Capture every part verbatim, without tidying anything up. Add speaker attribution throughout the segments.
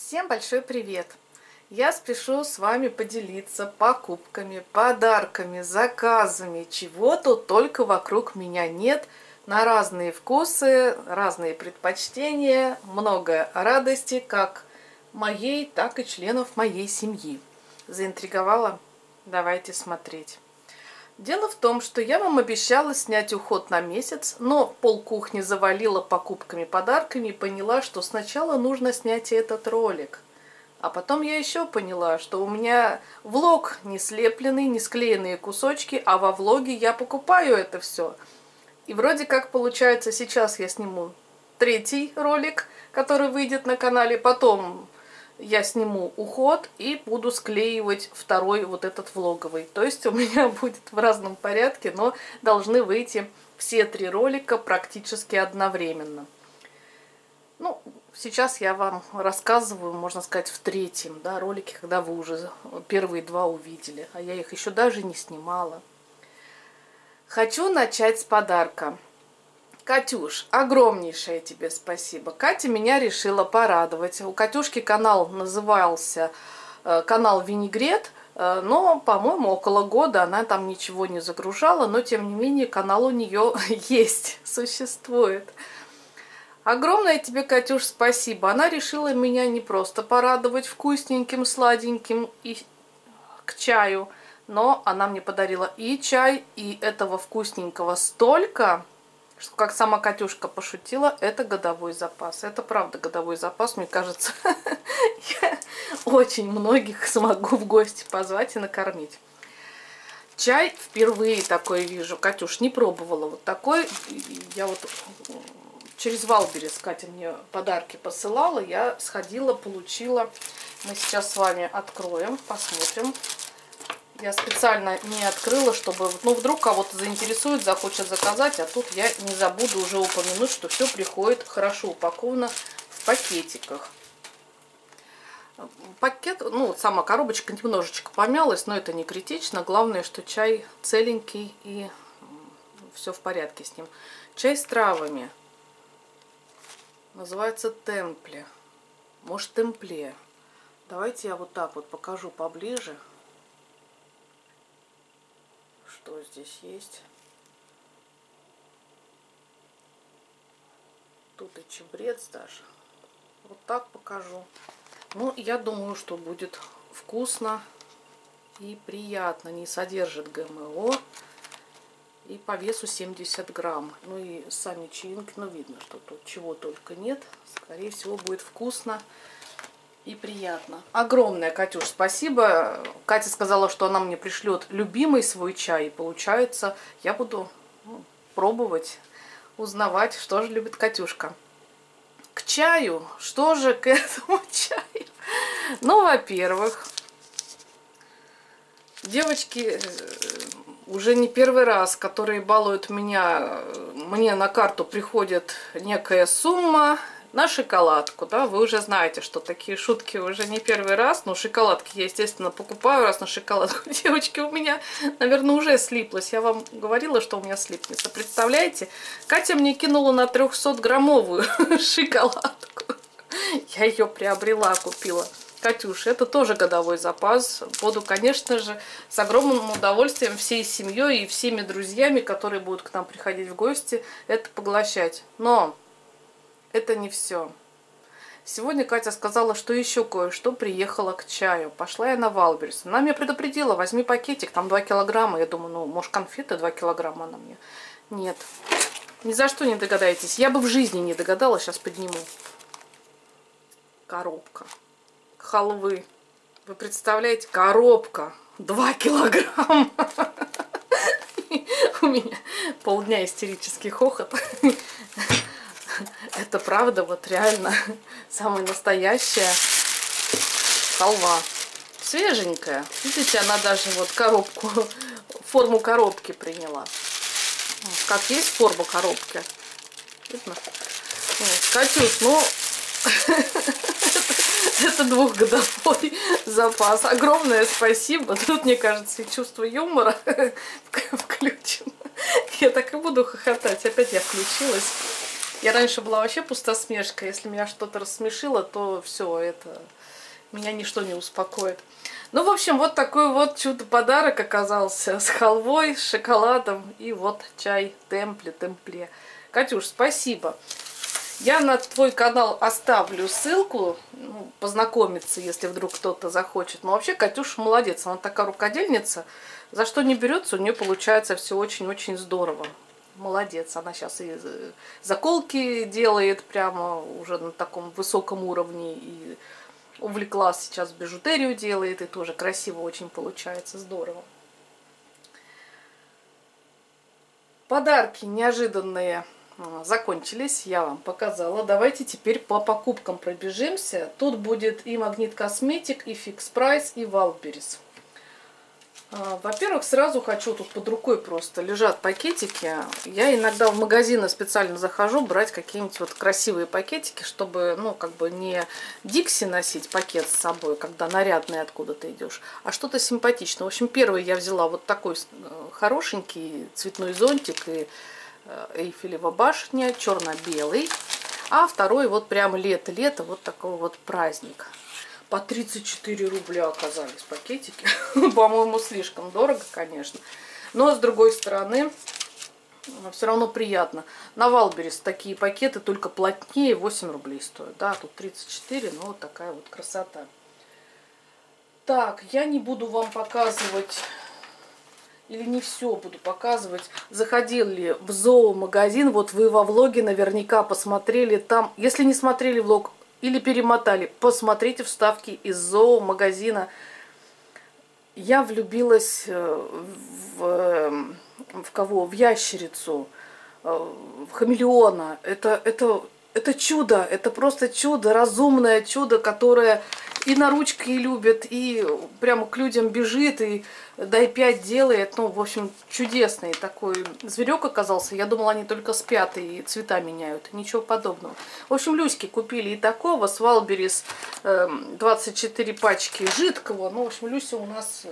Speaker 1: Всем большой привет! Я спешу с вами поделиться покупками, подарками, заказами, чего тут только вокруг меня нет, на разные вкусы, разные предпочтения, много радости, как моей, так и членов моей семьи. Заинтриговала? Давайте смотреть. Дело в том, что я вам обещала снять уход на месяц, но полкухни завалила покупками, подарками и поняла, что сначала нужно снять этот ролик. А потом я еще поняла, что у меня влог не слепленный, не склеенные кусочки, а во влоге я покупаю это все. И вроде как получается, сейчас я сниму третий ролик, который выйдет на канале, потом я сниму уход и буду склеивать второй вот этот влоговый. То есть у меня будет в разном порядке, но должны выйти все три ролика практически одновременно. Ну, сейчас я вам рассказываю, можно сказать, в третьем, да, ролике, когда вы уже первые два увидели, а я их еще даже не снимала. Хочу начать с подарка. Катюш, огромнейшее тебе спасибо. Катя меня решила порадовать. У Катюшки канал назывался э, канал Винегрет, э, но, по-моему, около года она там ничего не загружала, но, тем не менее, канал у нее есть, существует. Огромное тебе, Катюш, спасибо. Она решила меня не просто порадовать вкусненьким, сладеньким и к чаю, но она мне подарила и чай, и этого вкусненького столько, что, как сама Катюшка пошутила, это годовой запас. Это правда годовой запас, мне кажется. Я очень многих смогу в гости позвать и накормить. Чай впервые такой вижу. Катюш, не пробовала вот такой. Я вот через Валберес Катя мне подарки посылала. Я сходила, получила. Мы сейчас с вами откроем, посмотрим. Я специально не открыла, чтобы, ну, вдруг кого-то заинтересует, захочет заказать, а тут я не забуду уже упомянуть, что все приходит хорошо упаковано в пакетиках. Пакет, ну, сама коробочка немножечко помялась, но это не критично. Главное, что чай целенький и все в порядке с ним. Чай с травами. Называется темпле. Может, темпле. Давайте я вот так вот покажу поближе. Что здесь есть? Тут и чабрец даже. Вот так покажу. Ну, я думаю, что будет вкусно и приятно. Не содержит ГМО. И по весу семьдесят грамм. Ну и сами чаинки, ну видно, что тут чего только нет. Скорее всего, будет вкусно и приятно. Огромное, Катюш, спасибо. Катя сказала, что она мне пришлет любимый свой чай. И получается, я буду, ну, пробовать, узнавать, что же любит Катюшка. К чаю, что же к этому чаю? Ну, во-первых, девочки уже не первый раз, которые балуют меня, мне на карту приходит некая сумма на шоколадку, да, вы уже знаете, что такие шутки уже не первый раз, но шоколадки я, естественно, покупаю раз на шоколадку. Девочки, у меня, наверное, уже слиплось, я вам говорила, что у меня слипнется, представляете? Катя мне кинула на трехсотграммовую шоколадку, я ее приобрела, купила. Катюш, это тоже годовой запас, буду, конечно же, с огромным удовольствием всей семьей и всеми друзьями, которые будут к нам приходить в гости, это поглощать, но это не все. Сегодня Катя сказала, что еще кое-что приехала к чаю. Пошла я на Валберес. Она меня предупредила, возьми пакетик, там два килограмма. Я думаю, ну, может, конфеты два килограмма она мне. Нет, ни за что не догадаетесь. Я бы в жизни не догадалась, сейчас подниму. Коробка халвы. Вы представляете, коробка два килограмма. У меня полдня истерический хохот. Это правда, вот реально самая настоящая халва. Свеженькая. Видите, она даже вот коробку, форму коробки приняла. Как есть форма коробки. Видно? Вот. Катюш, ну, это двухгодовой запас. Огромное спасибо. Тут, мне кажется, и чувство юмора включено. Я так и буду хохотать. Опять я включилась. Я раньше была вообще пустосмешка. Если меня что-то рассмешило, то все, это меня ничто не успокоит. Ну, в общем, вот такой вот чудо-подарок оказался с халвой, с шоколадом и вот чай темпле, темпле. Катюш, спасибо. Я на твой канал оставлю ссылку, ну, познакомиться, если вдруг кто-то захочет. Но вообще Катюша молодец, она такая рукодельница. За что не берется, у нее получается все очень-очень здорово. Молодец, она сейчас и заколки делает прямо уже на таком высоком уровне, и увлеклась сейчас бижутерию делает, и тоже красиво очень получается, здорово. Подарки неожиданные закончились, я вам показала. Давайте теперь по покупкам пробежимся. Тут будет и Магнит Косметик, и Фикс Прайс, и Вайлдберрис. Во-первых, сразу хочу, тут под рукой просто лежат пакетики. Я иногда в магазины специально захожу брать какие-нибудь вот красивые пакетики, чтобы, ну, как бы не Дикси носить пакет с собой, когда нарядный откуда ты идешь, а что-то симпатичное. В общем, первый я взяла вот такой хорошенький цветной зонтик и Эйфелева башня, черно-белый. А второй вот прям лето-лето, вот такой вот праздник. По тридцать четыре рубля оказались пакетики. По-моему, слишком дорого, конечно. Но, с другой стороны, все равно приятно. На Вайлдберрис такие пакеты, только плотнее, восемь рублей стоят. Да, тут тридцать четыре, но вот такая вот красота. Так, я не буду вам показывать, или не все буду показывать. Заходили в зоомагазин, вот вы во влоге наверняка посмотрели там. Если не смотрели влог, или перемотали, посмотрите вставки из зоомагазина. Я влюбилась в, в кого? В ящерицу, в хамелеона. Это, это, это чудо, это просто чудо, разумное чудо, которое и на ручки любит, и прямо к людям бежит, и дай пять делает. Ну, в общем, чудесный такой зверек оказался. Я думала, они только спят и цвета меняют. Ничего подобного. В общем, Люськи купили и такого. С Вайлдберрис двадцать четыре пачки жидкого. Ну, в общем, Люся у нас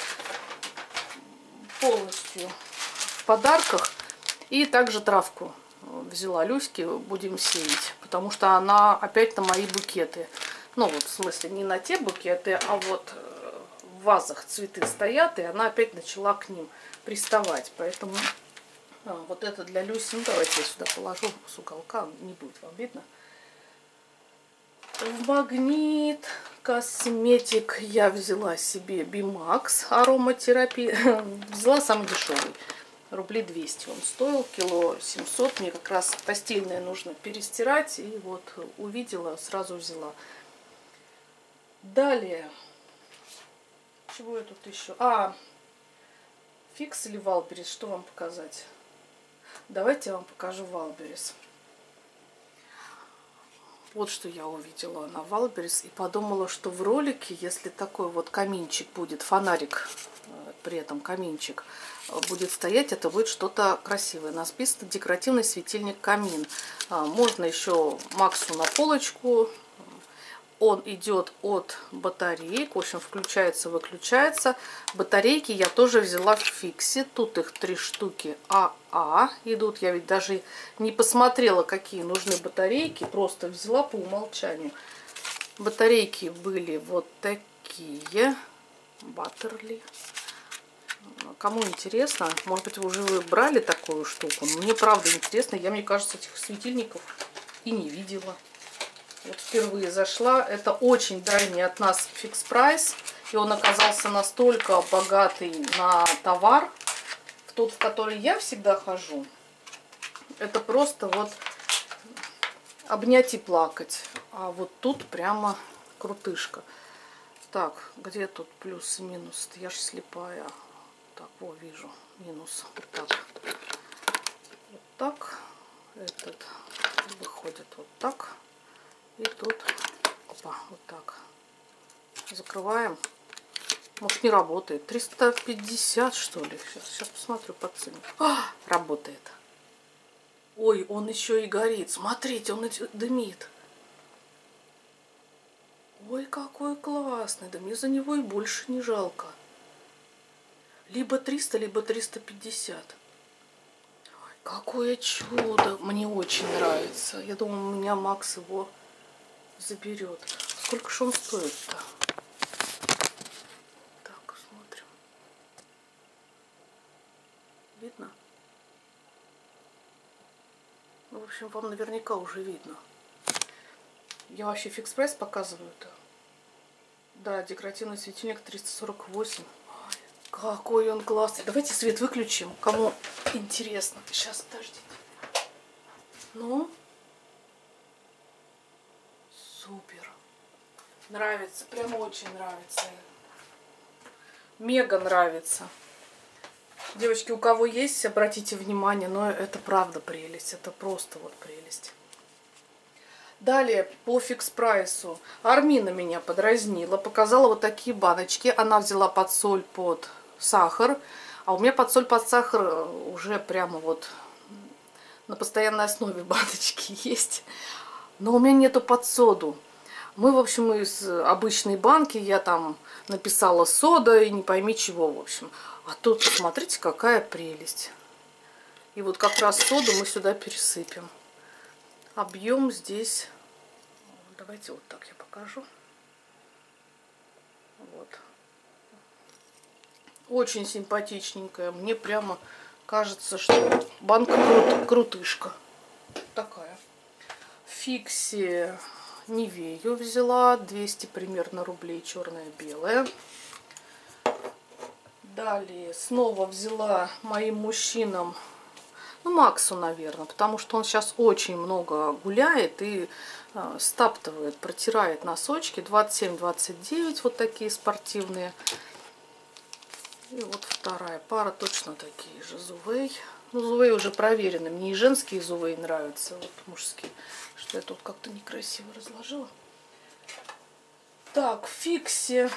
Speaker 1: полностью в подарках. И также травку взяла Люське, будем сеять. Потому что она опять на мои букеты. Ну, вот, в смысле, не на те букеты, а вот в вазах цветы стоят, и она опять начала к ним приставать. Поэтому а, вот это для Люси. Ну, давайте я сюда положу с уголка, не будет вам видно. В Магнит Косметик я взяла себе Бимакс ароматерапия. Взяла самый дешевый. Рублей двести он стоил, кило семьсот. Мне как раз постельное нужно перестирать. И вот увидела, сразу взяла. Далее, чего я тут еще? А, Фикс или Вайлдберрис, что вам показать? Давайте я вам покажу Вайлдберрис. Вот что я увидела на Вайлдберрис и подумала, что в ролике, если такой вот каминчик будет, фонарик, при этом каминчик, будет стоять, это будет что-то красивое. Написано декоративный светильник камин. Можно еще Максу на полочку. Он идет от батареек, в общем, включается, выключается. Батарейки я тоже взяла в Фиксе. Тут их три штуки АА идут. Я ведь даже не посмотрела, какие нужны батарейки. Просто взяла по умолчанию. Батарейки были вот такие. Баттерли. Кому интересно, может быть, вы уже брали такую штуку. Но мне правда интересно. Я, мне кажется, этих светильников и не видела. Вот впервые зашла. Это очень дальний от нас Фикс Прайс. И он оказался настолько богатый на товар. В тот, в который я всегда хожу. Это просто вот обнять и плакать. А вот тут прямо крутышка. Так, где тут плюс и минус? Я же слепая. Так, вот вижу. Минус. Вот так. Вот так. Этот выходит вот так. И тут, опа, вот так. Закрываем. Может, не работает. триста пятьдесят, что ли? Сейчас, сейчас посмотрю по цене. А, работает. Ой, он еще и горит. Смотрите, он дымит. Ой, какой классный. Да мне за него и больше не жалко. Либо триста, либо триста пятьдесят. Какое чудо! Мне очень нравится. Я думаю, у меня Макс его заберет. Сколько же он стоит-то? Так, смотрим. Видно? Ну, в общем, вам наверняка уже видно. Я вообще фикс прайс показываю-то. Да, декоративный светильник триста сорок восемь. Ой, какой он классный. Давайте свет выключим, кому интересно. Сейчас, подождите. Ну, супер. Нравится, прям очень нравится. Мега нравится. Девочки, у кого есть, обратите внимание, но это правда прелесть. Это просто вот прелесть. Далее по фикс прайсу. Армина меня подразнила, показала вот такие баночки. Она взяла под соль, под сахар. А у меня под соль, под сахар уже прямо вот на постоянной основе баночки есть. Но у меня нету под соду. Мы, в общем, из обычной банки, я там написала сода и не пойми чего, в общем. А тут, смотрите, какая прелесть. И вот как раз соду мы сюда пересыпем. Объем здесь, давайте вот так я покажу. Вот. Очень симпатичненькая. Мне прямо кажется, что банка крут, крутышка. Такая. Фикси Нивею взяла. двести примерно рублей, черная-белая. Далее снова взяла моим мужчинам, ну, Максу, наверное, потому что он сейчас очень много гуляет и э, стаптывает, протирает носочки. двадцать семь двадцать девять, вот такие спортивные. И вот вторая пара, точно такие же Зувей. Ну, Зувей уже проверены. Мне и женские Зувей нравятся, вот мужские. Что я тут как-то некрасиво разложила. Так, Фикси.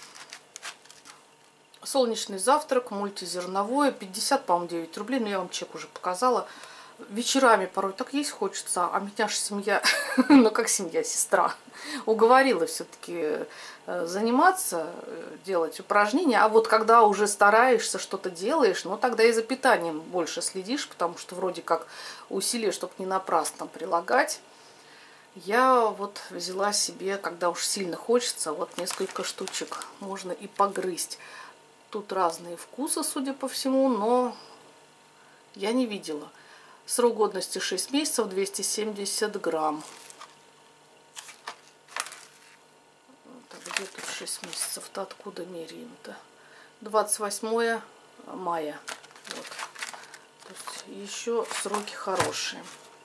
Speaker 1: Солнечный завтрак, мультизерновой, пятьдесят, по-моему, девять рублей, но я вам чек уже показала. Вечерами порой так есть хочется, а меня же семья, ну как семья, сестра, уговорила все-таки заниматься, делать упражнения. А вот когда уже стараешься, что-то делаешь, ну тогда и за питанием больше следишь, потому что вроде как усилия, чтобы не напрасно прилагать. Я вот взяла себе, когда уж сильно хочется, вот несколько штучек можно и погрызть. Тут разные вкусы, судя по всему, но я не видела. Срок годности шесть месяцев, двести семьдесят грамм. Так, где тут шесть месяцев-то? Откуда меряем-то? двадцать восьмое мая. Вот. То есть еще сроки хорошие.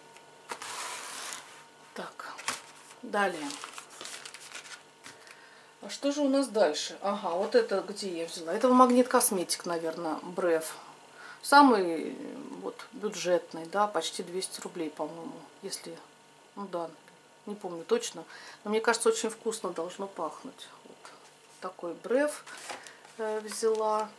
Speaker 1: Так, далее. А что же у нас дальше? Ага, вот это где я взяла? Это Магнит Косметик, наверное, Бреф. Самый вот бюджетный, да, почти двести рублей, по-моему. Если, ну да, не помню точно. Но мне кажется, очень вкусно должно пахнуть. Вот такой Бреф э, взяла.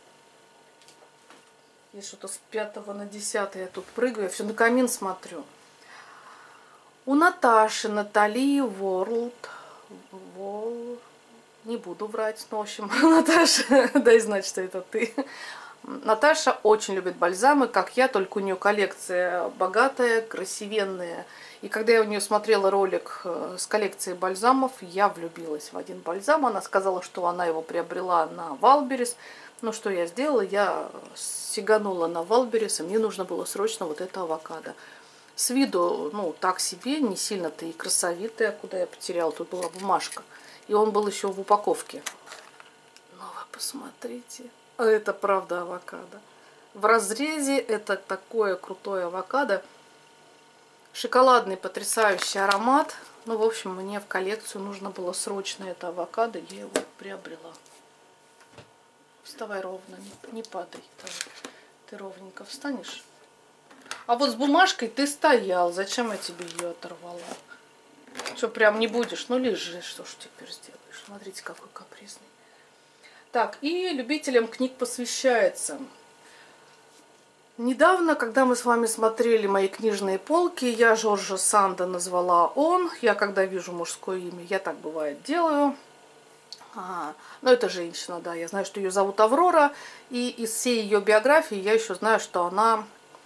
Speaker 1: Я что-то с пятого на десятое я тут прыгаю. Я все на камин смотрю. У Наташи, Натали Ворлд. Ворлд. Не буду врать, но в общем, Наташа, дай знать, что это ты. Наташа очень любит бальзамы, как я, только у нее коллекция богатая, красивенная. И когда я у нее смотрела ролик с коллекцией бальзамов, я влюбилась в один бальзам. Она сказала, что она его приобрела на Валберес. Ну, что я сделала? Я сиганула на Валберес, и мне нужно было срочно вот это авокадо. С виду, ну, так себе, не сильно-то и красовитая, куда я потеряла. Тут была бумажка. И он был еще в упаковке. Но вы посмотрите. Это правда авокадо. В разрезе это такое крутое авокадо. Шоколадный потрясающий аромат. Ну, в общем, мне в коллекцию нужно было срочно это авокадо. Я его приобрела. Вставай ровно, не, не падай. Ты ровненько встанешь. А вот с бумажкой ты стоял. Зачем я тебе ее оторвала? Что, прям не будешь? Ну, лежи, что ж теперь сделаешь? Смотрите, какой капризный. Так, и любителям книг посвящается. Недавно, когда мы с вами смотрели мои книжные полки, я Жоржа Санда назвала он. Я, когда вижу мужское имя, я так бывает делаю. А, но это женщина, да. Я знаю, что ее зовут Аврора. И из всей ее биографии я еще знаю, что она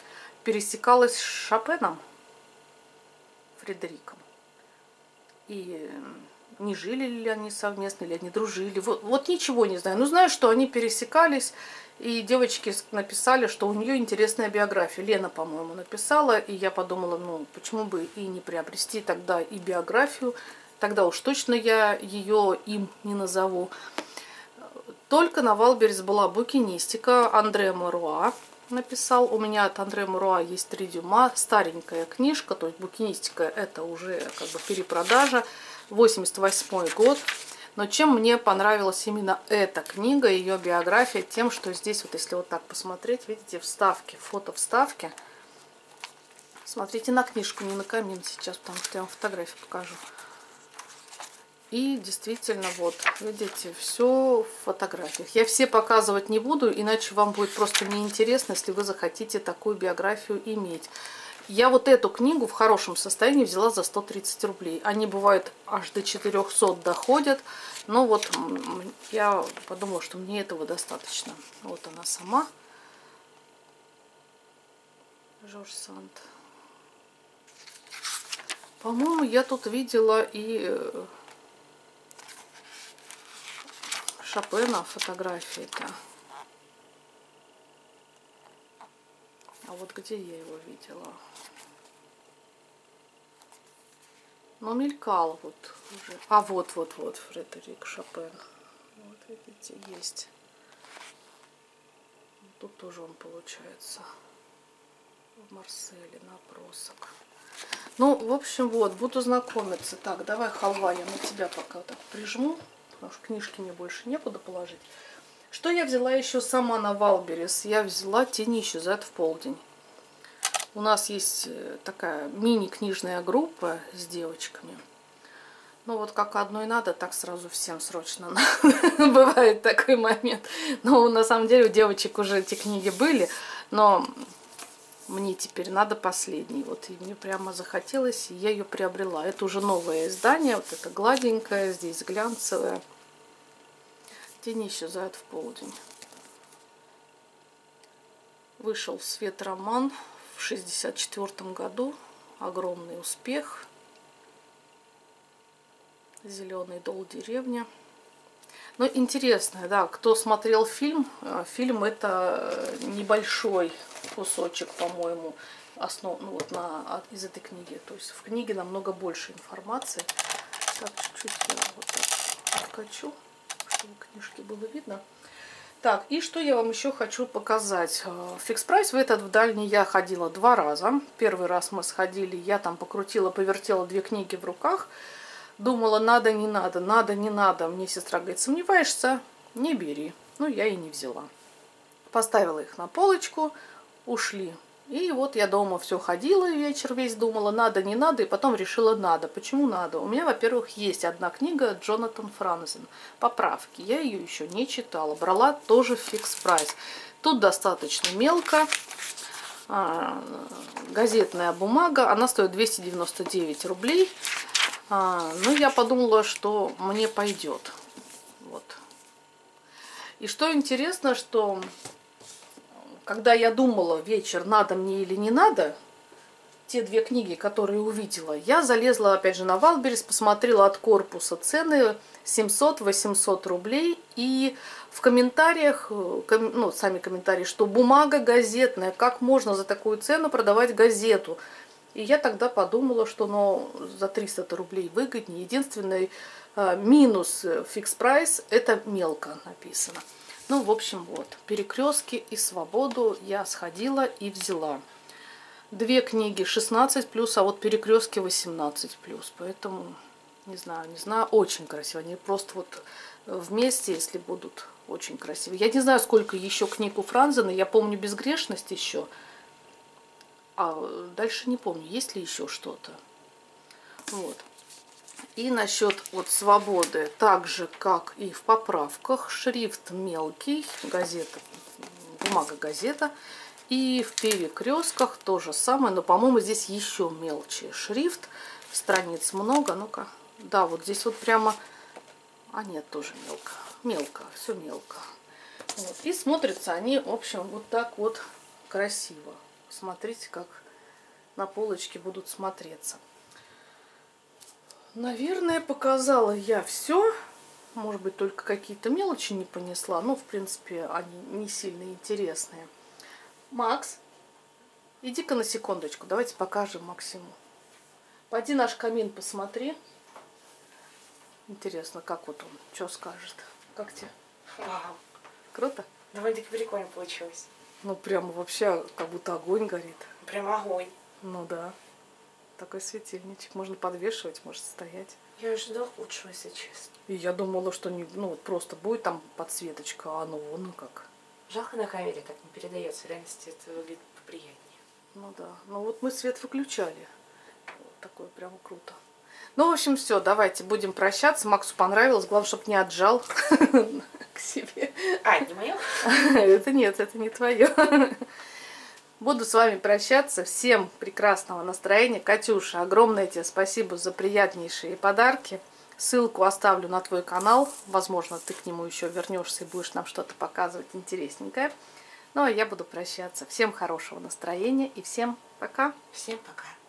Speaker 1: пересекалась с Шопеном, Фредериком. И не жили ли они совместно, или они дружили. Вот, вот ничего не знаю. Но знаю, что они пересекались. И девочки написали, что у нее интересная биография. Лена, по-моему, написала. И я подумала, ну, почему бы и не приобрести тогда и биографию. Тогда уж точно я ее им не назову. Только на Валберес была букинистика. Андре Муруа написал. У меня от Андре Муруа есть три дюйма. Старенькая книжка. То есть букинистика это уже как бы перепродажа. восемьдесят восьмой год. Но чем мне понравилась именно эта книга, ее биография, тем, что здесь, вот если вот так посмотреть, видите, вставки, фото вставки. Смотрите на книжку, не на камин сейчас, потому что я вам фотографию покажу. И действительно, вот, видите, все в фотографиях. Я все показывать не буду, иначе вам будет просто неинтересно, если вы захотите такую биографию иметь. Я вот эту книгу в хорошем состоянии взяла за сто тридцать рублей. Они бывают аж до четырёхсот доходят. Но вот я подумала, что мне этого достаточно. Вот она сама. Жорж Санд. По-моему, я тут видела и Шопена фотографии-то. А вот где я его видела? Но мелькал вот уже. А вот, вот, вот, Фредерик Шопен. Вот видите, есть. Тут тоже он получается. В Марселе, набросок. Ну, в общем, вот, буду знакомиться. Так, давай, халва, я на тебя пока так прижму. Потому что книжки мне больше некуда положить. Что я взяла еще сама на Валберес? Я взяла «Тени исчезают в полдень». У нас есть такая мини-книжная группа с девочками. Ну вот как одной надо, так сразу всем срочно надо. Бывает такой момент. Но на самом деле у девочек уже эти книги были. Но мне теперь надо последний. Вот и мне прямо захотелось, и я ее приобрела. Это уже новое издание. Вот это гладенькое, здесь глянцевое. «Тени исчезают в полдень». Вышел в свет роман в шестьдесят четвёртом году. Огромный успех. «Зеленый дол. Деревня». Ну, интересно, да, кто смотрел фильм, фильм это небольшой кусочек, по-моему, основ, ну, вот на, из этой книги. То есть в книге намного больше информации. Так, чуть-чуть я вот так откачу, чтобы книжки было видно. Так, и что я вам еще хочу показать. В Фикс Прайс в этот в дальний я ходила два раза. Первый раз мы сходили, я там покрутила, повертела две книги в руках. Думала, надо, не надо, надо, не надо. Мне сестра говорит, сомневаешься? Не бери. Ну, я и не взяла. Поставила их на полочку, ушли. И вот я дома все ходила, вечер весь думала, надо, не надо, и потом решила надо. Почему надо? У меня, во-первых, есть одна книга Джонатан Франзен «Поправки». Я ее еще не читала. Брала тоже в Фикс Прайс. Тут достаточно мелко. Газетная бумага. Она стоит двести девяносто девять рублей. Ну, я подумала, что мне пойдет. Вот. И что интересно, что когда я думала вечер, надо мне или не надо, те две книги, которые увидела, я залезла опять же на Валберес, посмотрела от корпуса цены семьсот-восемьсот рублей. И в комментариях, ну, сами комментарии, что бумага газетная, как можно за такую цену продавать газету. И я тогда подумала, что ну, за триста рублей выгоднее. Единственный э, минус Фикс Прайс – это мелко написано. Ну, в общем, вот. «Перекрестки» и «Свободу» я сходила и взяла. Две книги шестнадцать плюс, а вот «Перекрестки» восемнадцать плюс. Поэтому, не знаю, не знаю, очень красиво. Они просто вот вместе, если будут, очень красивые. Я не знаю, сколько еще книг у Франзена. Я помню «Безгрешность» еще. А дальше не помню, есть ли еще что-то. Вот. И насчет вот «Свободы», так же, как и в «Поправках», шрифт мелкий, газета, бумага газета. И в «Перекрестках» то же самое, но, по-моему, здесь еще мелче шрифт. Страниц много. Ну-ка. Да, вот здесь вот прямо... А нет, тоже мелко. Мелко, все мелко. Вот. И смотрятся они, в общем, вот так вот красиво. Посмотрите, как на полочке будут смотреться. Наверное, показала я все. Может быть, только какие-то мелочи не понесла. Но, в принципе, они не сильно интересные. Макс, иди-ка на секундочку. Давайте покажем Максиму. Пойди наш камин посмотри. Интересно, как вот он, что скажет. Как тебе?
Speaker 2: Вау.
Speaker 1: Круто?
Speaker 2: Довольно-таки прикольно получилось.
Speaker 1: Ну, прямо вообще, как будто огонь горит.
Speaker 2: Прям огонь.
Speaker 1: Ну да. Такой светильничек. Можно подвешивать, может стоять.
Speaker 2: Я ожидала худшего, если честно.
Speaker 1: И я думала, что не, ну, вот просто будет там подсветочка, а оно, ну как.
Speaker 2: Жалко, на камере так не передается. В реальности это выглядит поприятнее.
Speaker 1: Ну да. Ну вот мы свет выключали. Вот такое прям круто. Ну, в общем, все, давайте будем прощаться. Максу понравилось. Главное, чтобы не отжал к себе.
Speaker 2: А, это не мое?
Speaker 1: Это нет, это не твое. Буду с вами прощаться. Всем прекрасного настроения. Катюша, огромное тебе спасибо за приятнейшие подарки. Ссылку оставлю на твой канал. Возможно, ты к нему еще вернешься и будешь нам что-то показывать интересненькое. Ну, а я буду прощаться. Всем хорошего настроения и всем пока.
Speaker 2: Всем пока.